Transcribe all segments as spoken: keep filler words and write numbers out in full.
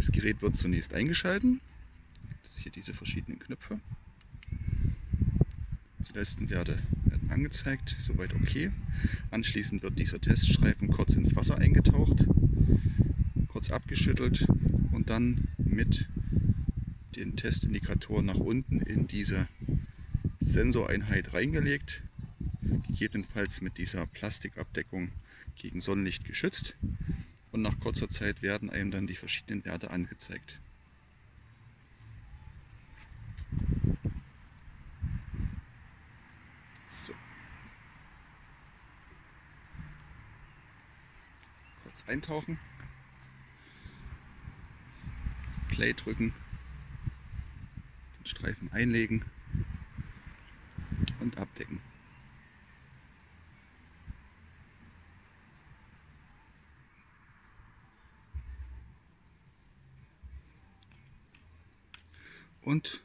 Das Gerät wird zunächst eingeschalten. Das sind hier diese verschiedenen Knöpfe. Die letzten Werte werden angezeigt, soweit okay. Anschließend wird dieser Teststreifen kurz ins Wasser eingetaucht, kurz abgeschüttelt und dann mit den Testindikatoren nach unten in diese Sensoreinheit reingelegt, gegebenenfalls mit dieser Plastikabdeckung gegen Sonnenlicht geschützt, und nach kurzer Zeit werden einem dann die verschiedenen Werte angezeigt. So. Kurz eintauchen, auf Play drücken, den Streifen einlegen und abdecken. Und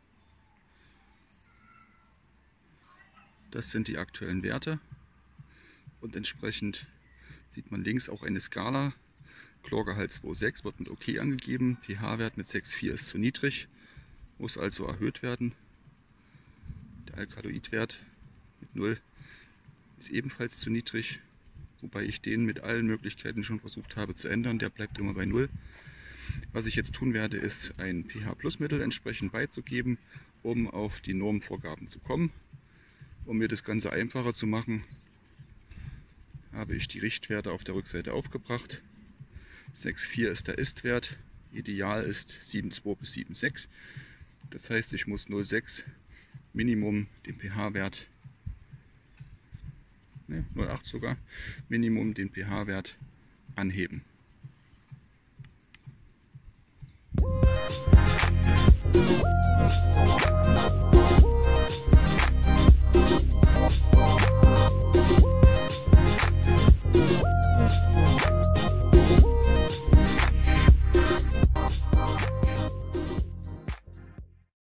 das sind die aktuellen Werte, und entsprechend sieht man links auch eine Skala. Chlorgehalt zwei Komma sechs wird mit OK angegeben, pH-Wert mit sechs Komma vier ist zu niedrig, muss also erhöht werden. Der Alkaloidwert mit null ist ebenfalls zu niedrig, wobei ich den mit allen Möglichkeiten schon versucht habe zu ändern, der bleibt immer bei null. Was ich jetzt tun werde, ist ein pH-Plus-Mittel entsprechend beizugeben, um auf die Normvorgaben zu kommen. Um mir das Ganze einfacher zu machen, habe ich die Richtwerte auf der Rückseite aufgebracht. sechs Komma vier ist der Ist-Wert, ideal ist sieben Komma zwei bis sieben Komma sechs. Das heißt, ich muss null Komma sechs Minimum den pH-Wert, ne, null Komma acht sogar, Minimum den pH-Wert anheben.